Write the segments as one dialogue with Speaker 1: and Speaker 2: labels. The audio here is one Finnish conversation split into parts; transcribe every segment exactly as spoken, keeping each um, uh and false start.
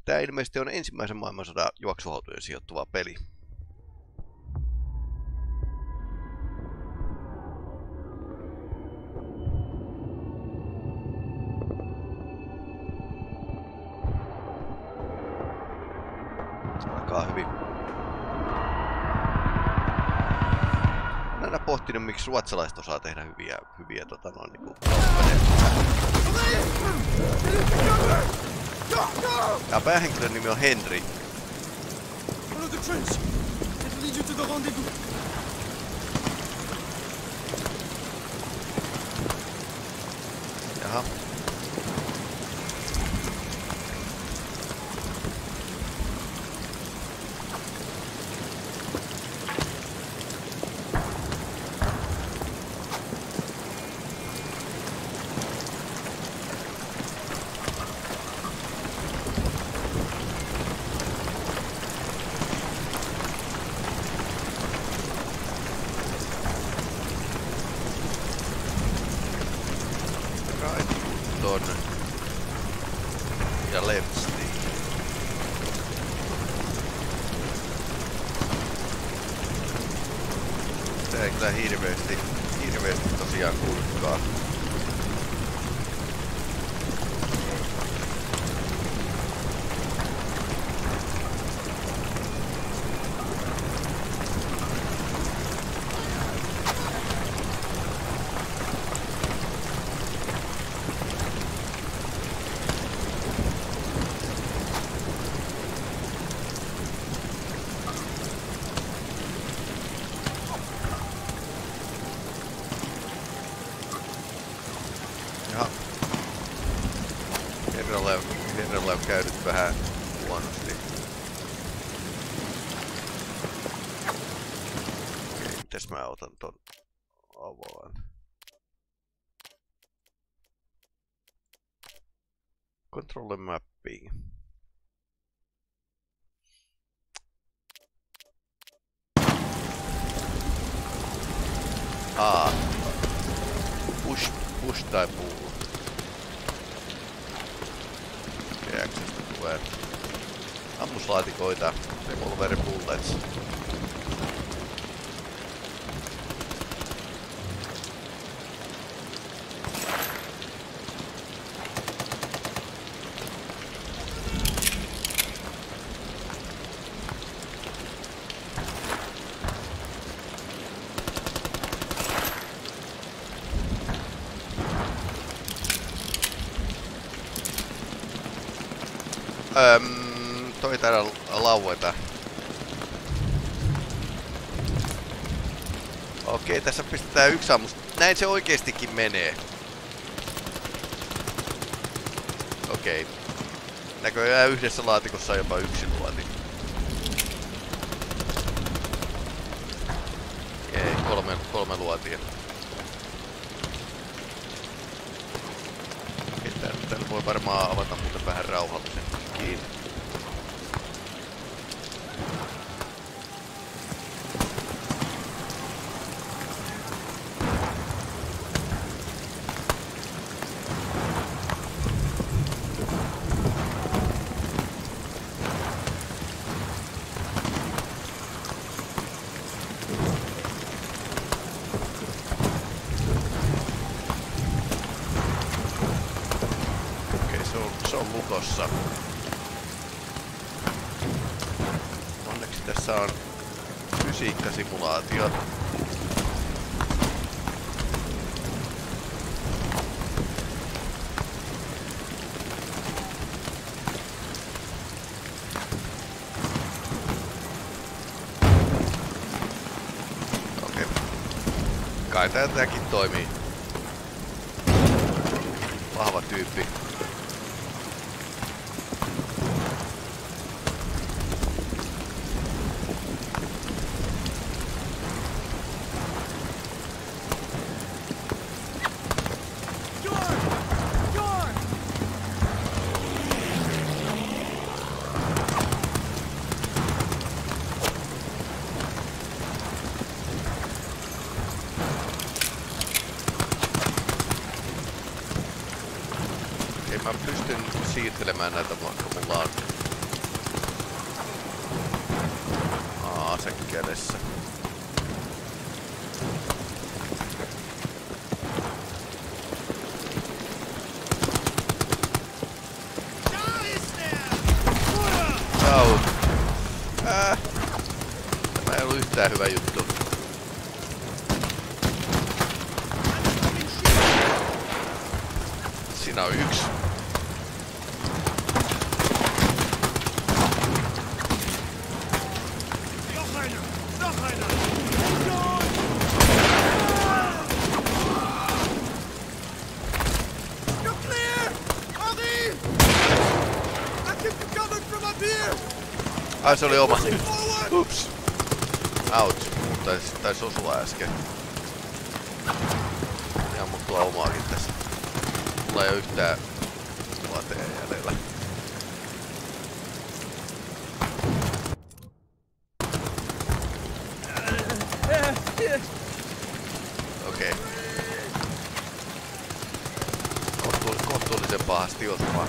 Speaker 1: Tää ilmeisesti on ensimmäisen maailmansodan juoksuhautojen sijoittuva peli. Alkaa hyvin. Olen aina pohtinut, miksi ruotsalaiset osaa tehdä hyviä, hyviä tota noin niinku ja päähenkilön nimi on Henry. Jaha. Ja lefti. Tää ei kyllä hirveesti, hirveesti tosiaan kulkaa. Herralle on käynyt vähän huonosti. Okei, mitäs mä otan ton avaan? Control mapping. Aa. Push, push tai pull. Reaksesta tulee ammuslaatikoita, revolveri bullets. Öm, toi täällä laueta. Okei, tässä pistetään yksi ammus. Näin se oikeestikin menee. Okei. Näköjään yhdessä laatikossa on jopa yksi luoti. Ei, kolme, kolme luotia. Okei, täällä voi varmaan avata muuten vähän rauhallisen. Kiinni. Okei, se on, se on lukossa. Onneksi tässä on fysiikkasimulaatio. Okei. Kai tämäkin toimii. Vahva tyyppi. Mä pystyn siirtelemään näitä, vaikka mulla on kädessä. Au. Äh. Tämä ei ollut yhtään hyvä juttu. Siinä on yksi. Ai se oli oma. Ups. Ouch. Taisi, taisi osua äsken. Ja ammuttua omaakin tässä. Mulla ei oo yhtään lateja jäljellä. Okei. Okay. Kohtuull kohtuullisen pahasti osumaan.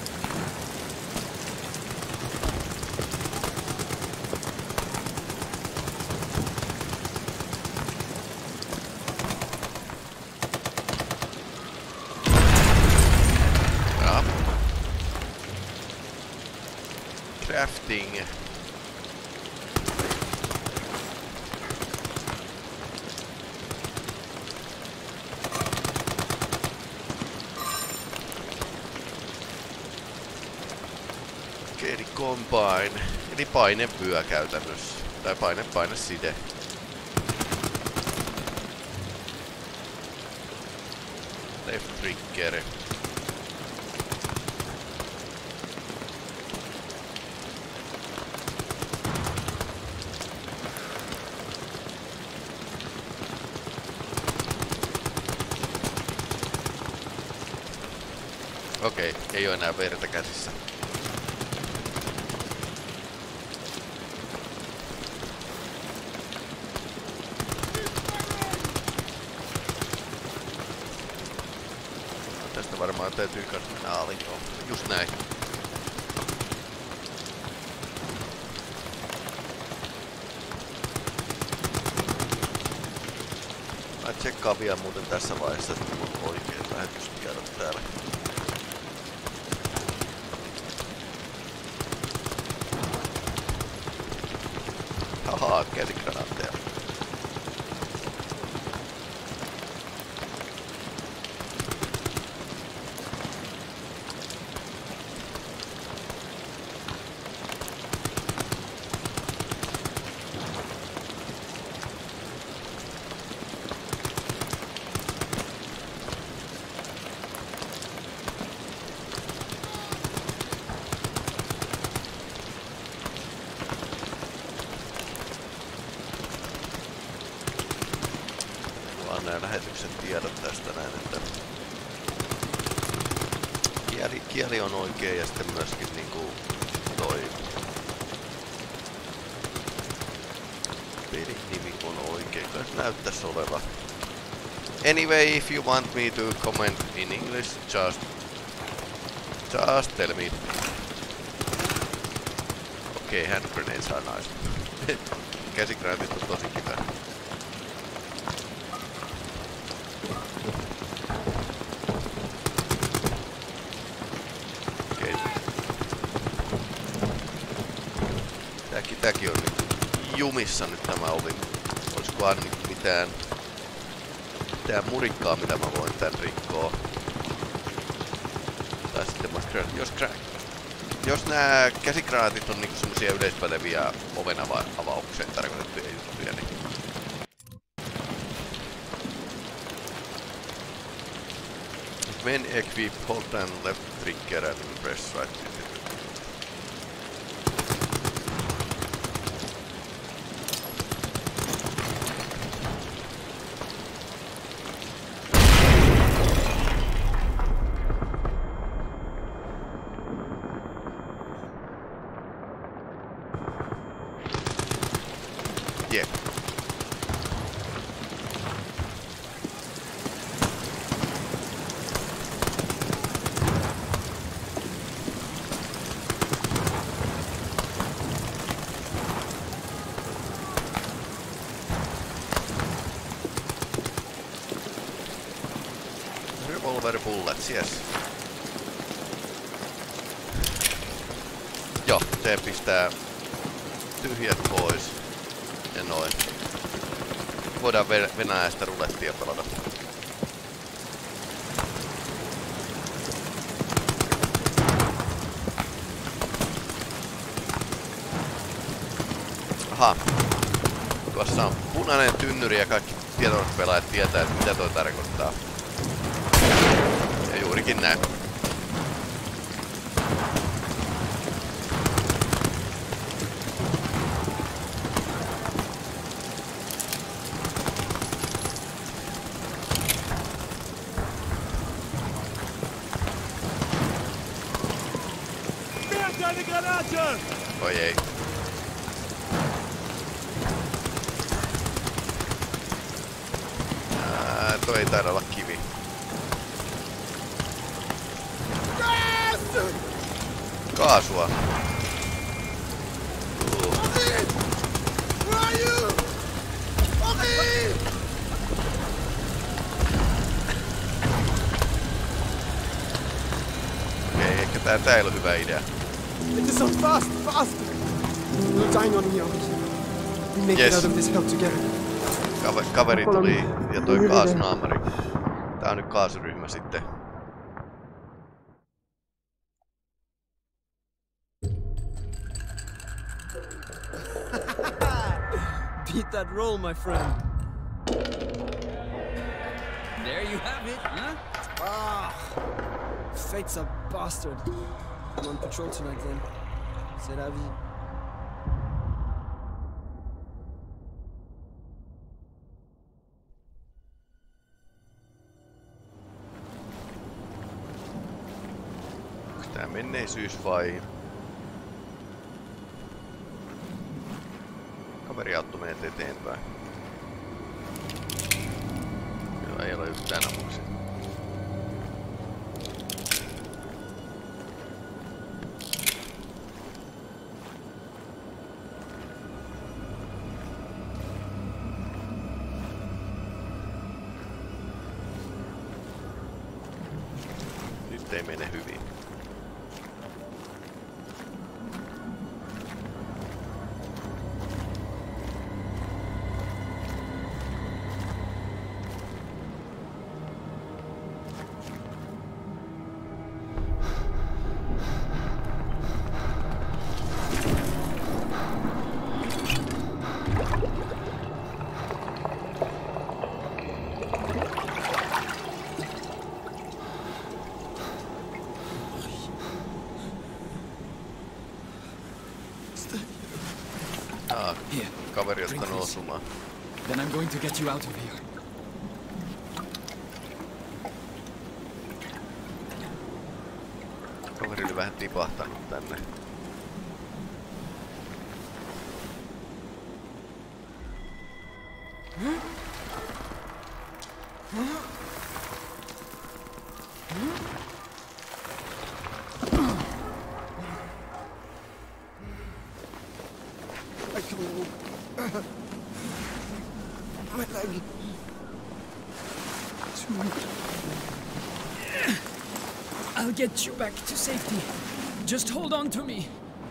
Speaker 1: Crafting. Eli combine. Eli painevyö käytännössä. Tai paine paine side. Left trigger. Okei, okay, ei oo enää verta käsissä. Tästä varmaan täytyy kardinaali, joo. Just näin. Mä tsekkaan vielä muuten tässä vaiheessa, että mulla on oikein lähetystiedot täällä. Ahaa, käsikranaatteja. Nämä lähetyksen tiedot tästä näin, että kieli, kieli on oikein ja sitten myöskin niinku toi pelin nimi on oikein, kai se näyttäisi oleva. Anyway, if you want me to comment in English, just just tell me. Okei, okay, hand grenades are nice. Käsikranaatit on tosi kiva. Tääkin on nyt jumissa nyt tämä ovi. Olisikohan nyt mitään, mitään murikkaa, mitä mä voin tän rikkoa. Tai sitten mä crack. Jos, crack. Jos nää käsikranaatit on niinku semmosia yleispäteviä oven ava avaukseen tarkoitettuja juttuja, niin when equip, hold down left trigger and press right. Yeah. silver bullets, yes. Joo, se pistää tyhjät pois. Ja noin. Voidaan venäläistä rulettia pelata. Aha. Tuossa on punainen tynnyri ja kaikki tietokonepelaajat tietää, että mitä toi tarkoittaa. Ja juurikin näin. Oi ei. Ää, toi ei taida olla kivi. Kaasua. Uh. Okei, ehkä tää, tää ei ole hyvä idea.
Speaker 2: It is so fast, fast! We're dying on here. We make
Speaker 1: Yes.
Speaker 2: it out of this hell together.
Speaker 1: Kaveri, kaveri tuli ja toi kaasunaamari. Tää on nyt kaasuryhmä sitten.
Speaker 2: Beat that roll, my friend.
Speaker 3: There you have it, huh?
Speaker 2: Ah, fate's a bastard. I'm on patrol tonight, then. C'est la vie.
Speaker 1: Onko tää menneisyys vai... Kaveri auttoi menet eteenpäin. Joo, ei ole yhtään ammuksia. Nyt ei mene hyvin. Ah, kaveri ottanut osumaan.
Speaker 3: Then I'm going to get you out of here.
Speaker 1: Kaveri oli vähän tipahtanut tänne.
Speaker 2: I can move. My leg. Too weak.
Speaker 3: I'll get you back to safety. Just hold on to me.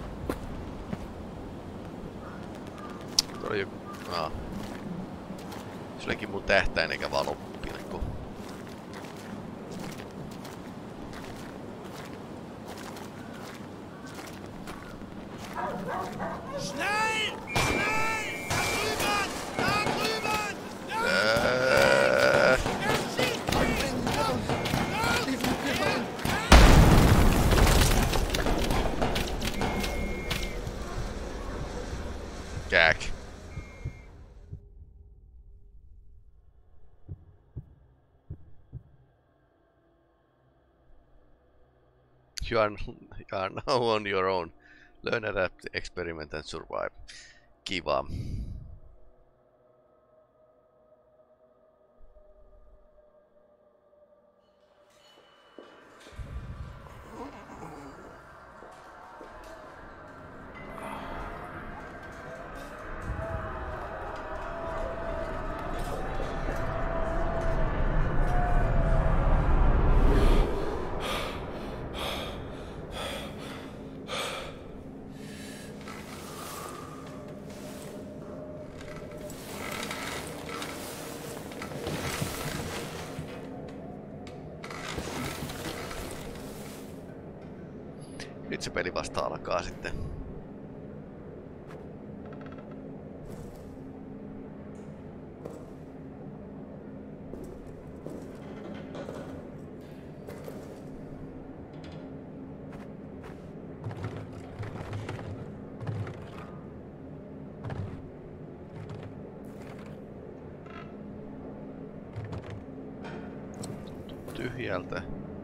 Speaker 1: Tuo oli joku... Ah. Se olikin mun tähtäin eikä valopilkku.
Speaker 4: Schnell! Schnell! Da drüben! Da drüben!
Speaker 1: Äh. Jack. You are, you are now on your own. Learn, adapt, experiment and survive. Kiva. se peli vasta alkaa sitten. Tyhjältä.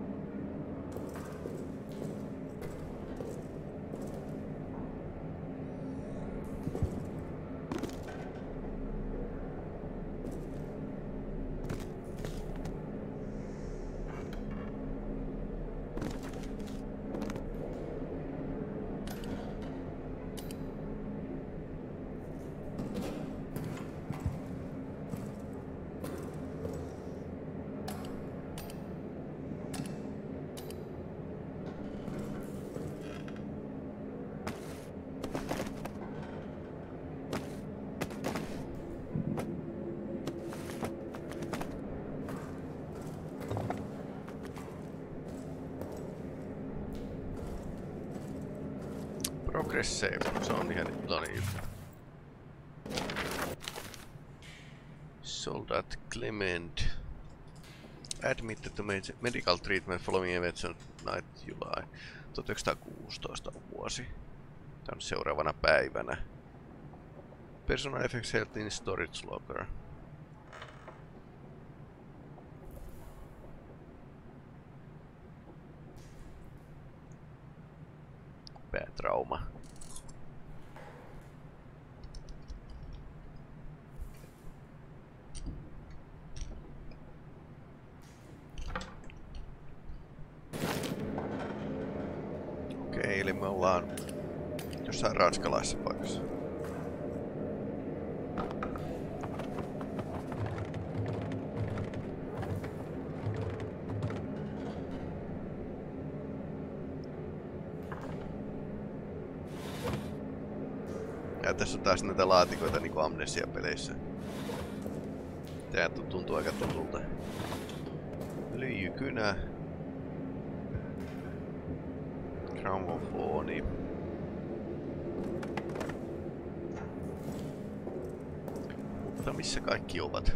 Speaker 1: Progress save, se on ihan iloinen juttu. Soldat Clement. Admitted to medical treatment following events on night July. tuhatyhdeksänsataakuusitoista vuosi. Tämä on seuraavana päivänä. Personal effects held in storage locker. Päätrauma. Okei, eli me ollaan jossain ranskalaisessa paikassa. Ja tässä on taas näitä laatikoita niinku Amnesia-peleissä. Tää tuntuu aika tutulta. Lyijykynä. Gramofoni. Mutta missä kaikki ovat?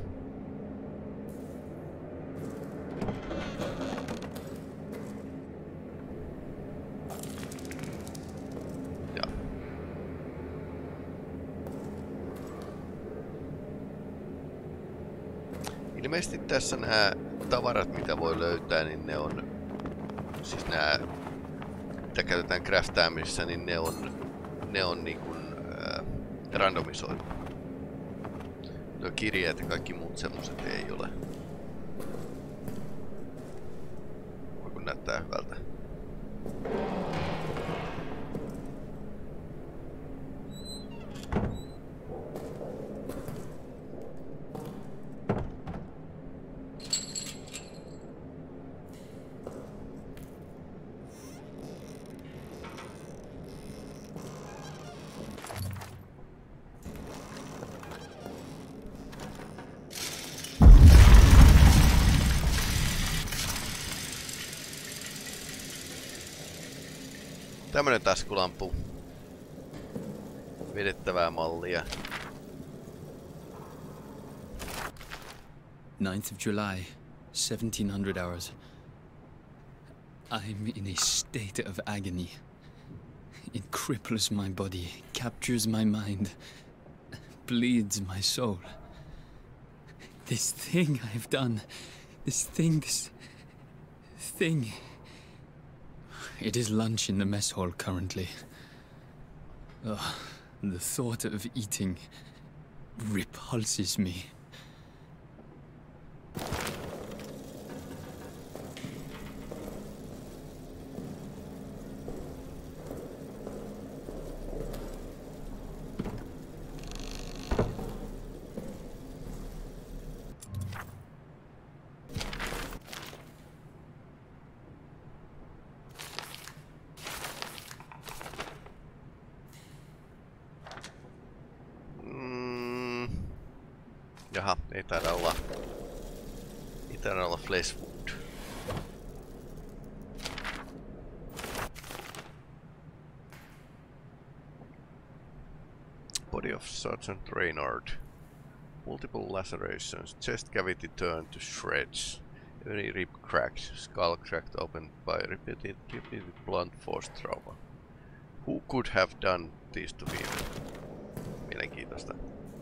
Speaker 1: Ilmeisesti tässä nämä tavarat, mitä voi löytää, niin ne on, siis nämä, mitä käytetään craftaamisessa, niin ne on, ne on niin kuin ää, randomisoitu. Tuo kirjeet ja kaikki muut semmoset ei ole. Voiko näyttää hyvältä? Tämmönen taskulampu. Vedettävää mallia.
Speaker 3: ninth of July, seventeen hundred hours. I'm in a state of agony. It cripples my body, captures my mind, bleeds my soul. This thing I've done, this thing, this thing. It is lunch in the mess hall currently. Ugh, the thought of eating repulses me.
Speaker 1: Jaha, ei taida olla... Ei taida olla flesh food. Body of Sergeant Reynard. Multiple lacerations. Chest cavity turned to shreds. Every rib cracked. Skull cracked open by repeated, repeated blunt force trauma. Who could have done this to him? Mielenkiintoista.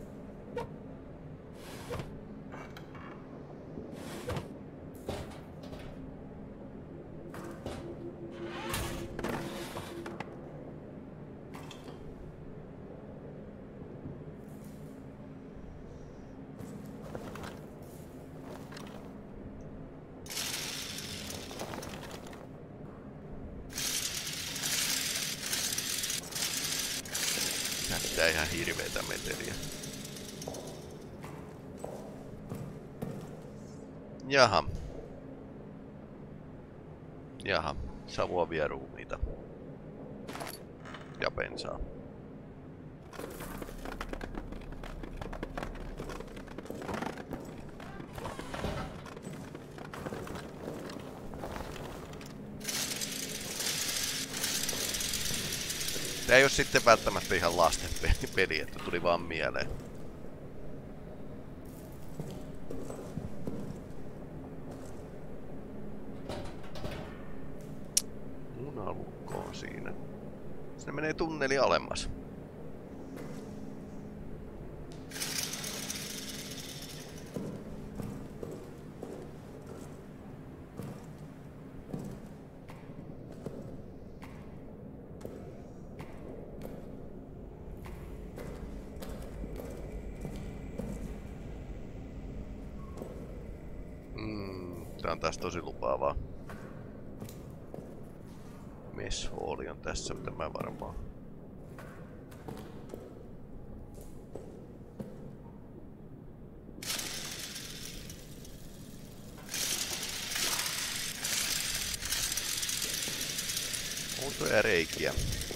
Speaker 1: Näyttää ihan hirveetä meteliä. Jaha. Jaha. Savuavia ruumiita. Ja bensaa. Tää ei oo sitten välttämättä ihan lasten peli, että tuli vaan mieleen. Munalukko on siinä. Sinne menee tunneli alemmas. Tää on taas tosi lupaavaa. Mess Halli on tässä, mitä mä varmaan. Outoja reikiä.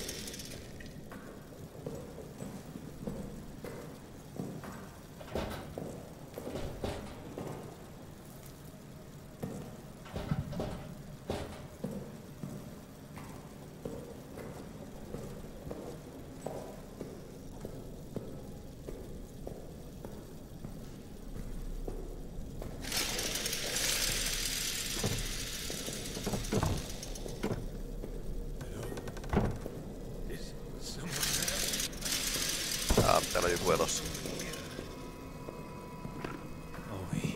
Speaker 1: Ah, täällä on joku elossa.
Speaker 4: Oh,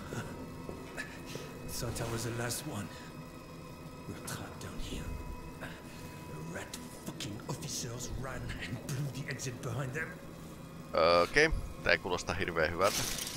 Speaker 4: thought I was the last one. We're trapped down here. The rat fucking officers ran and blew the exit behind them.
Speaker 1: Okei, okay. Tää ei kuulosta hirveän hyvältä.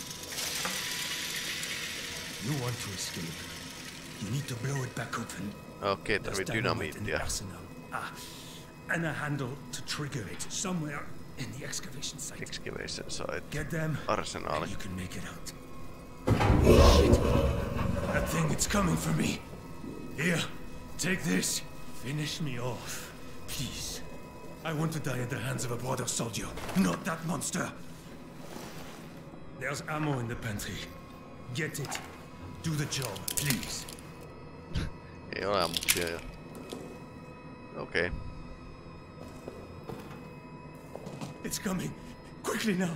Speaker 4: You want to escape? You need to blow it back open.
Speaker 1: Okei, okay, tarvii dynamiittia.
Speaker 4: Ah, and a handle to trigger it somewhere in the excavation site.
Speaker 1: Excavation site.
Speaker 4: Get them.
Speaker 1: Arsenaali.
Speaker 4: You can make it out. Shit. That thing, it's coming for me. Here, take this. Finish me off, please. I want to die at the hands of a brother soldier, not that monster. There's ammo in the pantry. Get it. Do the job, please.
Speaker 1: Ei ole ammuksia jo. Okei. Okay.
Speaker 4: It's coming. Quickly now.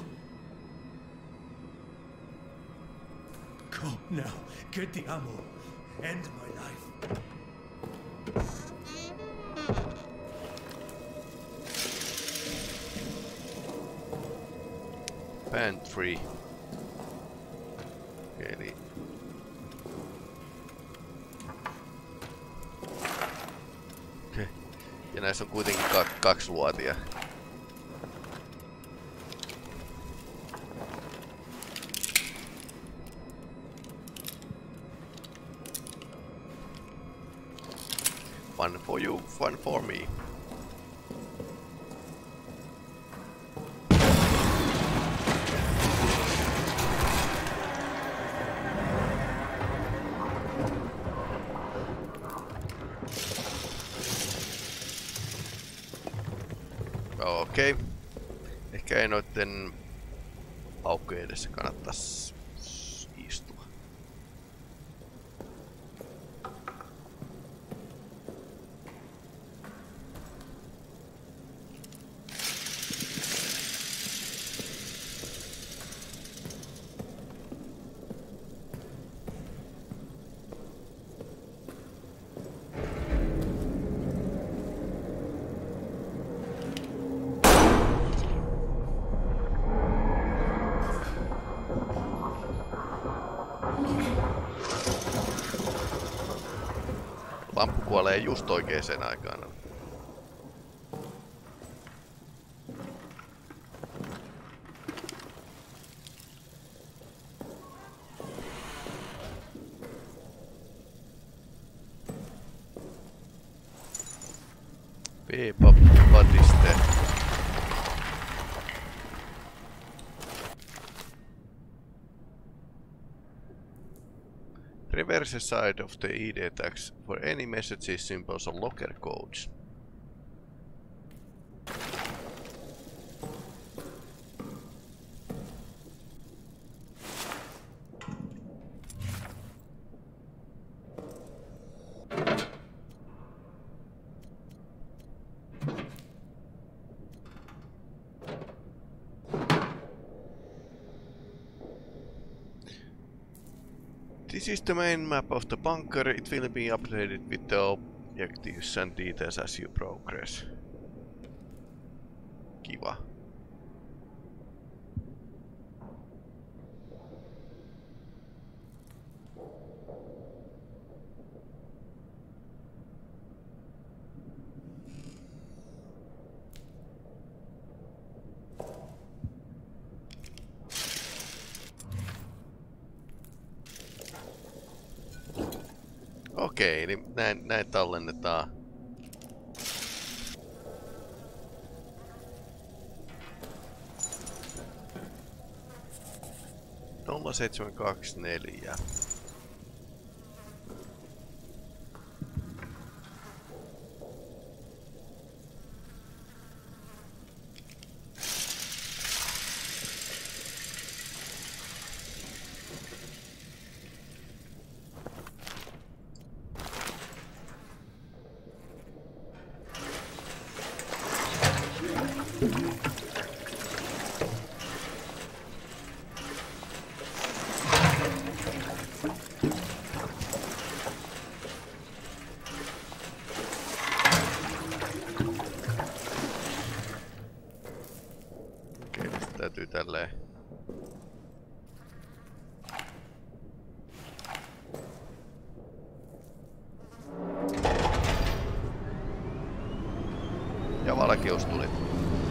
Speaker 4: Go now. Get the ammo. End my life.
Speaker 1: Pantry. Eli okay. Ja näissä on kuitenkin kaksi luotia. One for you, one for me. Okei. Okay. Ehkä ei noitten aukkojen edessä kannattais istua. Lamppu kuolee just oikeaan aikaan. V-patiste. Reverse side of the I D tags for any messages, symbols or locker codes. This is the main map of the bunker. It will be updated with the objectives and details as you progress. Kiva. Okei, eli näin, näin tallennetaan. nolla seitsemän kaksi neljä. Täytyy tälleen. Ja valkeus tuli.